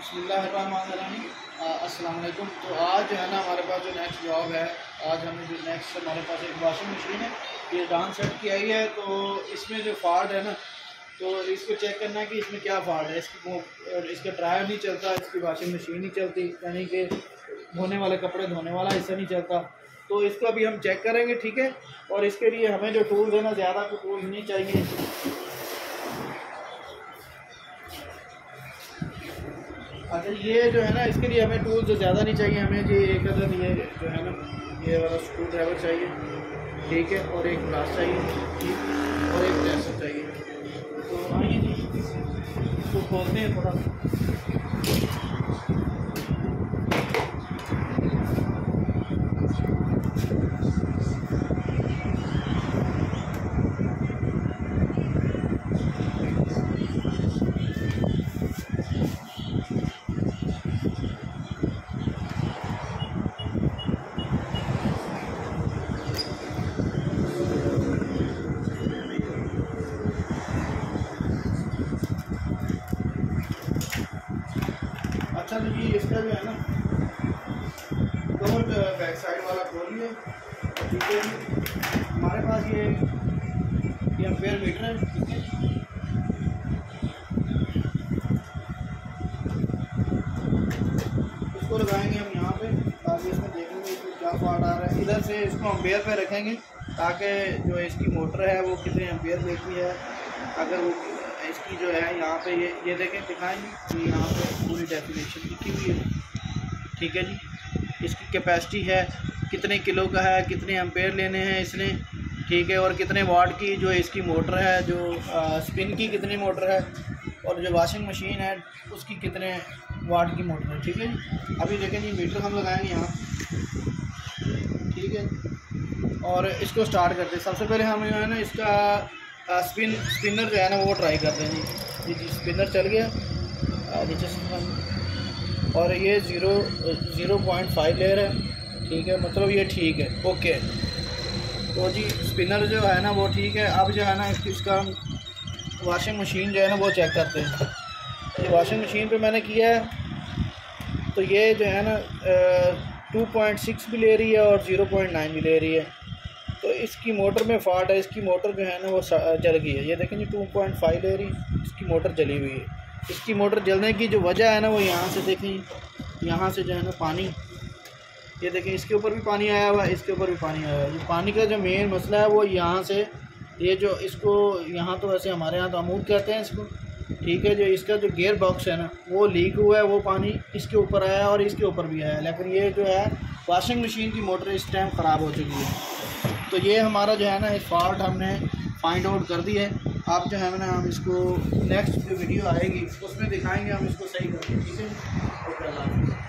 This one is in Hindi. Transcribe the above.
बिस्मिल्लाहिर्रहमानिर्रहीम। अस्सलाम वालेकुम। तो आज जो है ना हमारे पास जो नेक्स्ट जॉब है, आज हमें जो नेक्स्ट हमारे पास एक वॉशिंग मशीन है, ये डाउन सेट की आई है। तो इसमें जो फॉल्ट है ना, तो इसको चेक करना है कि इसमें क्या फॉल्ट है। इसका ड्रायर नहीं चलता, इसकी वॉशिंग मशीन नहीं चलती, यानी कि धोने वाले कपड़े धोने वाला हिस्सा नहीं चलता। तो इसको अभी हम चेक करेंगे, ठीक है। और इसके लिए हमें जो टूल्स है ना, ज़्यादा कोई टूल्स नहीं चाहिए। अच्छा, ये जो है ना, इसके लिए हमें टूल्स जो ज़्यादा नहीं चाहिए। हमें ये एक अदर ये जो है ना, ये वाला स्क्रू ड्राइवर चाहिए, ठीक है, और एक ग्लास चाहिए, ठीक, और एक टेस्टर चाहिए। तो आइए जी, इसको खोलते हैं थोड़ा। अच्छा तो ये इसका जो है ना, कवर बैक साइड वाला खोलिए, ठीक है। हमारे पास ये एम्पेयर मीटर है, ठीक है। इसको लगाएंगे हम यहाँ पे, ताकि इसमें देखेंगे इसमें क्या फॉल्ट आ रहा है। इधर से इसको एम्पेयर पे रखेंगे, ताकि जो इसकी मोटर है वो कितने एम्पेयर लेती है। अगर वो इसकी जो है यहाँ पे ये देखें, दिखाएंगे कि यहाँ पे पूरी डेफिनेशन लिखी हुई है, ठीक है जी। इसकी कैपेसिटी है, कितने किलो का है, कितने एम्पेयर लेने हैं इसने, ठीक है, और कितने वाट की जो इसकी मोटर है, जो स्पिन की कितनी मोटर है, और जो वॉशिंग मशीन है उसकी कितने वाट की मोटर है, ठीक है जी। अभी देखें जी, मीटर हम लगाएंगे यहाँ, ठीक है, और इसको स्टार्ट करते हैं। सबसे पहले हम जो है ना, इसका स्पिनर जो है ना वो ट्राई करते हैं जी। जी स्पिनर चल गया नीचे से, और ये 0.5 लेयर है, ठीक है, मतलब ये ठीक है, ओके। तो जी स्पिनर जो है ना वो ठीक है। अब जो है ना इसका वॉशिंग मशीन जो है ना वो चेक करते हैं। ये वॉशिंग मशीन पे मैंने किया है, तो ये जो है ना 2.6 भी ले रही है और 0.9 भी ले रही है। तो इसकी मोटर में फॉल्ट है, इसकी मोटर जो है ना वो जल गई है। ये देखें जी 2.5 ले रही, इसकी मोटर जली हुई है। इसकी मोटर जलने की जो वजह है ना, वो यहाँ से देखें, यहाँ से जो है ना पानी, ये देखें, इसके ऊपर भी पानी आया हुआ है, इसके ऊपर भी पानी आया हुआ है। ये पानी का जो मेन मसला है वो यहाँ से, ये जो इसको यहाँ तो वैसे हमारे यहाँ तो अमूद कहते हैं इसको, ठीक है। जो इसका जो गियर बॉक्स है ना वो लीक हुआ है, वो पानी इसके ऊपर आया है और इसके ऊपर भी आया है। लेकिन ये जो है वॉशिंग मशीन की मोटर इस टाइम ख़राब हो चुकी है। तो ये हमारा जो है ना इस फॉल्ट हमने फाइंड आउट कर दी है। आप जो है ना, हम इसको नेक्स्ट जो वीडियो आएगी उसमें दिखाएंगे, हम इसको सही करेंगे, ठीक है। ओके।